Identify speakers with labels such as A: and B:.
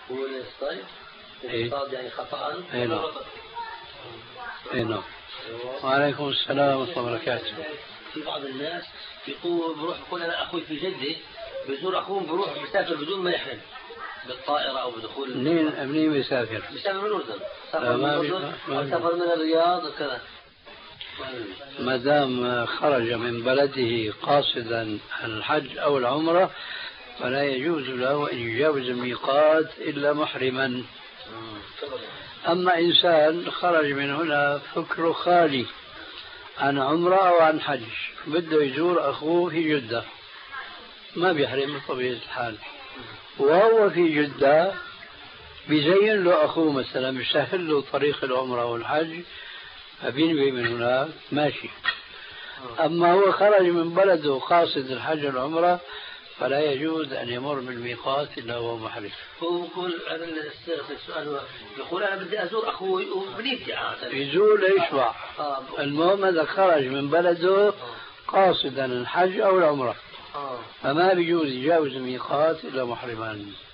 A: هو الصيد الاصطاد يعني خطأ.
B: اي نعم. اي نعم. وعليكم السلام ورحمة الله وبركاته.
A: في بعض الناس بيقول انا اخوي في جدة بزور اخوهم بروح بيسافر بدون ما يحرم بالطائرة او بدخول.
B: منين بيسافر؟
A: بيسافر من الأردن. سافر من الرياض وكذا.
B: ما دام خرج من بلده قاصدا الحج أو العمرة فلا يجوز له أن يجاوز الميقات إلا محرما. أما إنسان خرج من هنا فكره خالي عن عمرة أو عن حج بده يزور أخوه في جدة ما بيحرم بطبيعة الحال وهو في جدة بيزين له أخوه مثلا بيسهل له طريق العمرة والحج فبينوي من هناك ماشي. أما هو خرج من بلده قاصد الحج والعمرة فلا يجوز أن يمر بالميقات إلا هو محرم.
A: هو يقول هذا السؤال يقول أنا بدي أزور أخوي وبنيتي
B: يزور ليشبع. المهم إذا خرج من بلده قاصدا الحج أو العمرة فما بيجوز يجاوز الميقات إلا محرمان.